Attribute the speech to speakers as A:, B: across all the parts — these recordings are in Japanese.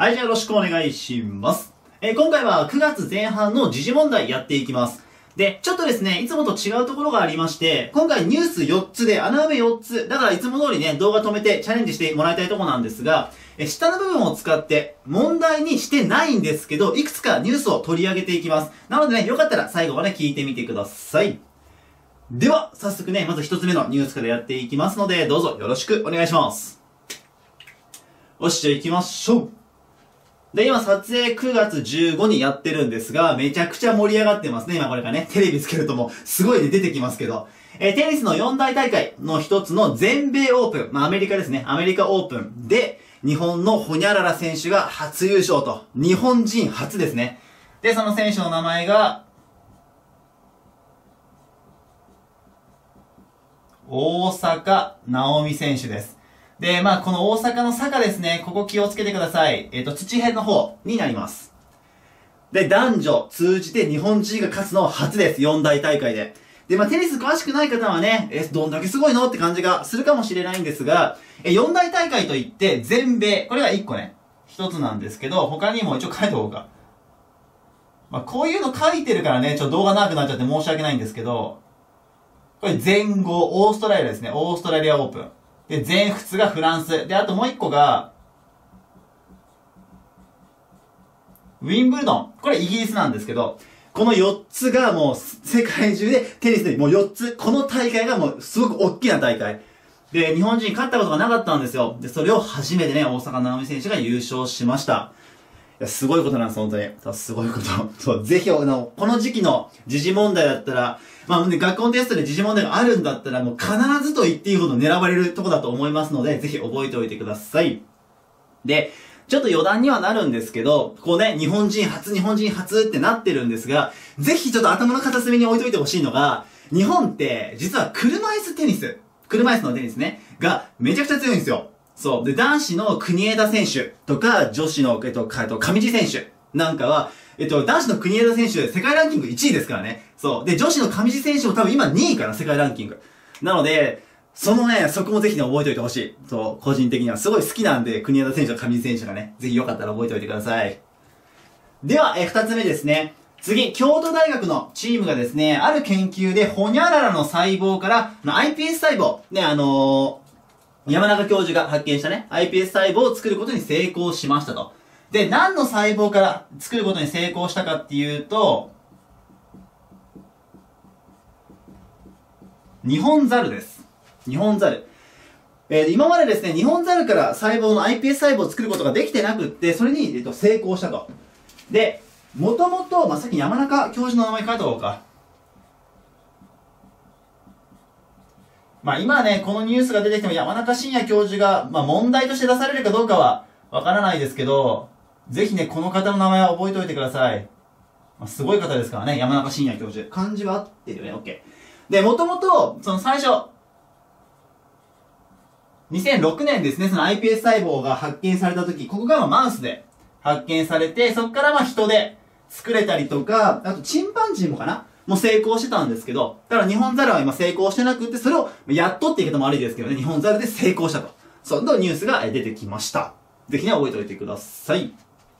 A: はい、じゃあよろしくお願いします。今回は9月前半の時事問題やっていきます。で、ちょっとですね、いつもと違うところがありまして、今回ニュース4つで穴埋め4つ、だからいつも通りね、動画止めてチャレンジしてもらいたいところなんですが、下の部分を使って問題にしてないんですけど、いくつかニュースを取り上げていきます。なのでね、よかったら最後まで聞いてみてください。では、早速ね、まず1つ目のニュースからやっていきますので、どうぞよろしくお願いします。よし、じゃあ行きましょう。で、今撮影9月15にやってるんですが、めちゃくちゃ盛り上がってますね。今これがね、テレビつけるともう、すごいね、出てきますけど。テニスの4大大会の一つの全米オープン、アメリカですね。アメリカオープンで、日本のホニャララ選手が初優勝と。日本人初ですね。で、その選手の名前が、大坂なおみ選手です。で、この大阪の坂ですね、ここ気をつけてください。土辺の方になります。で、男女通じて日本人が勝つのは初です。4大大会で。で、テニス詳しくない方はね、どんだけすごいのって感じがするかもしれないんですが、4大大会といって全米、これが1個ね、1つなんですけど、他にも一応書いておこうか。こういうの書いてるからね、動画長くなっちゃって申し訳ないんですけど、これ全豪、オーストラリアですね、オーストラリアオープン。で、全仏がフランス。で、あともう一個が、ウィンブルドン。これイギリスなんですけど、この4つがもう世界中でテニスでもう4つ、この大会がもうすごく大きな大会。で、日本人勝ったことがなかったんですよ。で、それを初めてね、大坂なおみ選手が優勝しました。いや、すごいことなんです、本当に。すごいこと。そう、ぜひ、この時期の時事問題だったら、学校のテストで時事問題があるんだったら、もう必ずと言っていいほど狙われるとこだと思いますので、ぜひ覚えておいてください。で、ちょっと余談にはなるんですけど、こうね、日本人初ってなってるんですが、ぜひちょっと頭の片隅に置いといてほしいのが、日本って、実は車椅子のテニスね、がめちゃくちゃ強いんですよ。そう。で、男子の国枝選手とか、女子の、上地選手なんかは、男子の国枝選手、世界ランキング1位ですからね。そう。で、女子の上地選手も多分今2位かな、世界ランキング。なので、そこもぜひね、覚えておいてほしい。そう、個人的にはすごい好きなんで、国枝選手と上地選手がね、ぜひよかったら覚えておいてください。では、2つ目ですね。次、京都大学のチームがですね、ある研究で、ホニャララの細胞から、iPS 細胞、ね、山中教授が発見したね、iPS 細胞を作ることに成功しましたと。で、何の細胞から作ることに成功したかっていうと、ニホンザルです。ニホンザル。今までですね、ニホンザルから細胞の iPS 細胞を作ることができてなくって、それに、成功したと。で、もともと、さっき山中教授の名前書いておこうか。今ね、このニュースが出てきても山中伸弥教授が、問題として出されるかどうかはわからないですけど、ぜひね、この方の名前は覚えておいてください。すごい方ですからね、山中伸弥教授。漢字は合ってるよね、OK。で、もともと、その最初、2006年ですね、その iPS 細胞が発見された時、ここがマウスで発見されて、そこから人で作れたりとか、あとチンパンジーもかなもう成功してたんですけど、ただ日本ザルは今成功してなくって、それをやっとって言い方も悪いですけどね、日本ザルで成功したと。そのニュースが出てきました。ぜひね、覚えておいてください。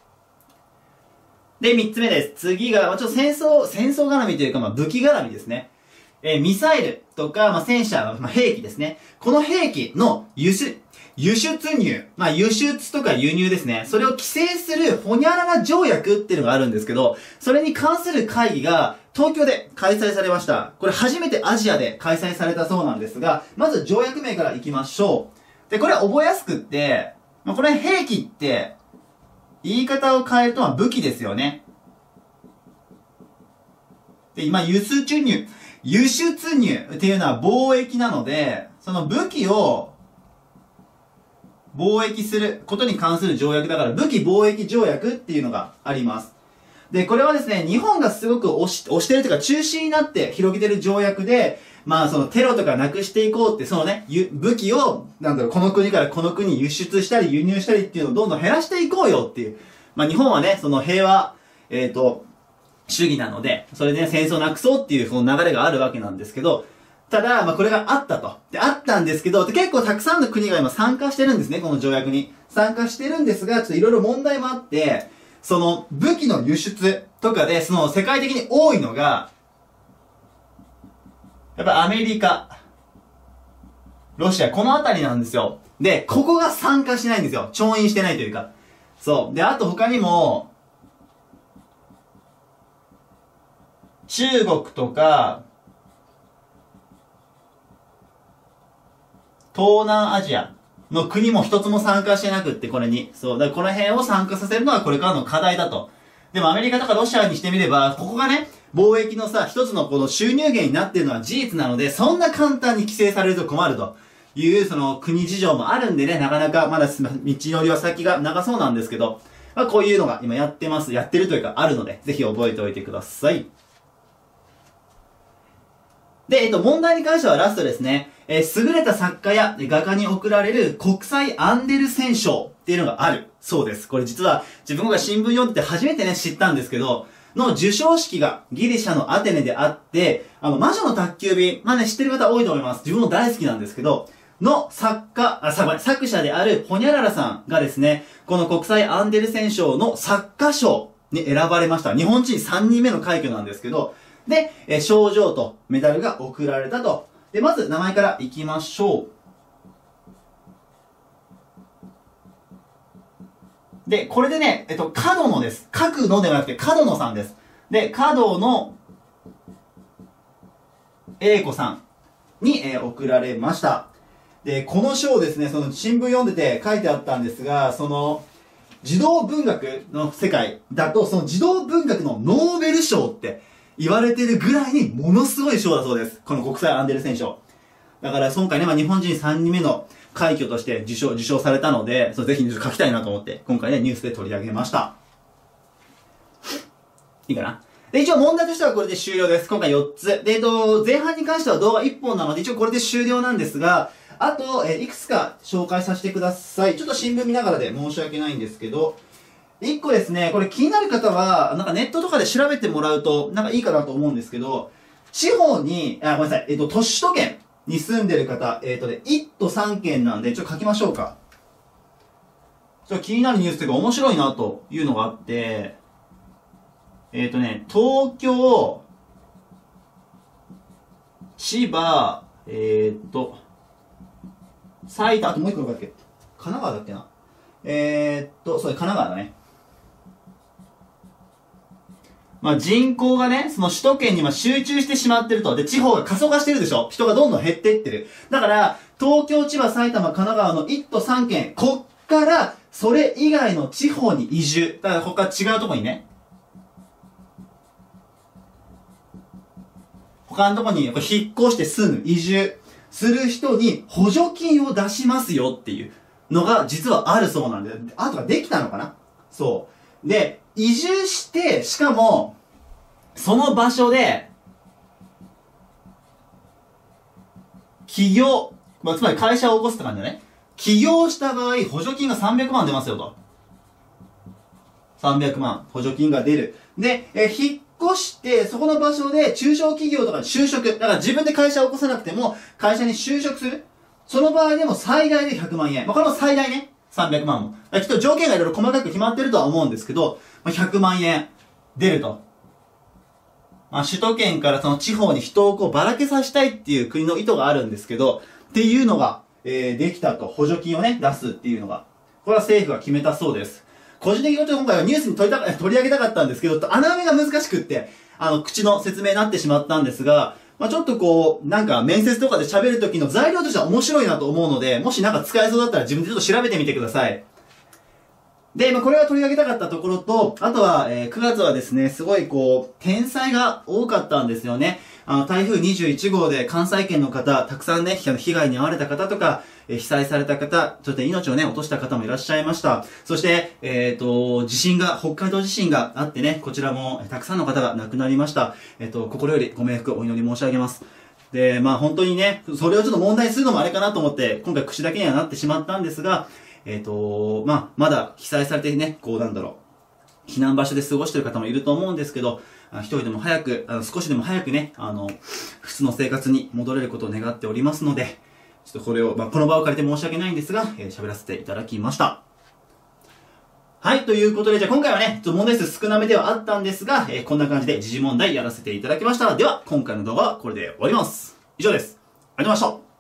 A: で、3つ目です。次が、ちょっと戦争絡みというか、武器絡みですね。ミサイルとか、戦車、兵器ですね。この兵器の輸出入。輸出とか輸入ですね。それを規制するホニャララ条約っていうのがあるんですけど、それに関する会議が東京で開催されました。これ初めてアジアで開催されたそうなんですが、まず条約名からいきましょう。で、これは覚えやすくって、これ兵器って、言い方を変えると武器ですよね。で、今、輸出入っていうのは貿易なので、その武器を貿易することに関する条約だから、武器貿易条約っていうのがあります。で、これはですね、日本がすごく推してるというか、中心になって広げてる条約で、そのテロとかなくしていこうって、そのね、武器を、この国からこの国に輸出したり輸入したりっていうのをどんどん減らしていこうよっていう。日本はね、その平和、主義なので、それでね、戦争をなくそうっていうその流れがあるわけなんですけど、ただ、これがあったと。で、あったんですけど、結構たくさんの国が今参加してるんですね、この条約に。 参加してるんですが、ちょっといろいろ問題もあって、その武器の輸出とかで、その世界的に多いのが、やっぱアメリカ、ロシア、このあたりなんですよ。で、ここが参加しないんですよ。調印してないというか。そう。で、あと他にも、中国とか、東南アジアの国も一つも参加してなくって、これに。そう。だからこの辺を参加させるのはこれからの課題だと。でもアメリカとかロシアにしてみれば、ここがね、貿易のさ、一つのこの収入源になっているのは事実なので、そんな簡単に規制されると困るという、その国事情もあるんでね、なかなかまだ道のりは先が長そうなんですけど、まあこういうのが今やってるというかあるので、ぜひ覚えておいてください。で、問題に関してはラストですね。優れた作家や画家に贈られる国際アンデルセン賞っていうのがあるそうです。これ実は自分が新聞読んでて初めてね、知ったんですけど、の授賞式がギリシャのアテネであって、魔女の宅急便、まあね、知ってる方多いと思います。自分も大好きなんですけど、の作者であるホニャララさんがですね、この国際アンデルセン賞の作家賞に選ばれました。日本人3人目の快挙なんですけど、で、賞状とメダルが贈られたと。で、まず名前からいきましょう。で、これでね、角野です。書くのではなくて、角野さんです。で、角野英子さんに、贈られました。で、この賞ですね、その新聞読んでて書いてあったんですが、その、児童文学の世界だと、その児童文学のノーベル賞って言われてるぐらいにものすごい賞だそうです。この国際アンデルセン賞。だから今回ね、日本人3人目の快挙として受賞されたので、ぜひ書きたいなと思って、今回ね、ニュースで取り上げました。いいかな？で、一応問題としてはこれで終了です。今回4つ。で、前半に関しては動画1本なので、一応これで終了なんですが、あと、いくつか紹介させてください。ちょっと新聞見ながらで申し訳ないんですけど、1個ですね、これ気になる方は、ネットとかで調べてもらうと、いいかなと思うんですけど、地方に、ごめんなさい、都市都県に住んでる方、1都3県なんで、ちょっと書きましょうか。ちょっと気になるニュースというか面白いなというのがあって、東京、千葉、埼玉、あともう一個どこだっけ？神奈川だっけな？そう、神奈川だね。人口がね、その首都圏に集中してしまってると。で、地方が過疎化してるでしょ？人がどんどん減っていってる。だから、東京、千葉、埼玉、神奈川の1都3県、こっから、それ以外の地方に移住。だから、こっから違うとこにね。他のとこに引っ越して住む、移住する人に補助金を出しますよっていうのが実はあるそうなんで、あとができたのかな？そう。で、移住して、しかも、その場所で、起業、つまり会社を起こすって感じだね。起業した場合、補助金が300万出ますよと。300万、補助金が出る。で、引っ越して、そこの場所で中小企業とかに就職。だから自分で会社を起こさなくても、会社に就職する。その場合でも最大で100万円。これも最大ね。300万も。きっと条件がいろいろ細かく決まってるとは思うんですけど、100万円出ると。首都圏からその地方に人をばらけさせたいっていう国の意図があるんですけど、っていうのが、できたと。補助金をね、出すっていうのが。これは政府が決めたそうです。個人的にちょっと今回はニュースに取り上げたかったんですけど、穴埋めが難しくって、口の説明になってしまったんですが、ちょっと面接とかで喋る時の材料としては面白いなと思うので、もし使えそうだったら自分でちょっと調べてみてください。で、これは取り上げたかったところと、あとは、9月はですね、すごい天災が多かったんですよね。台風21号で関西圏の方、たくさんね、被害に遭われた方とか、被災された方、そして命をね、落とした方もいらっしゃいました。そして、北海道地震があってね、こちらもたくさんの方が亡くなりました。心よりご冥福お祈り申し上げます。で、本当にね、それをちょっと問題にするのもあれかなと思って、今回口だけにはなってしまったんですが、まだ被災されてね、避難場所で過ごしている方もいると思うんですけど、一人でも早く、少しでも早くね、普通の生活に戻れることを願っておりますので、ちょっとこれを、この場を借りて申し訳ないんですが、喋らせていただきました。 はい、ということで、じゃあ今回はね、問題数少なめではあったんですが、こんな感じで時事問題やらせていただきました。では、今回の動画はこれで終わります。以上です。ありがとうございました。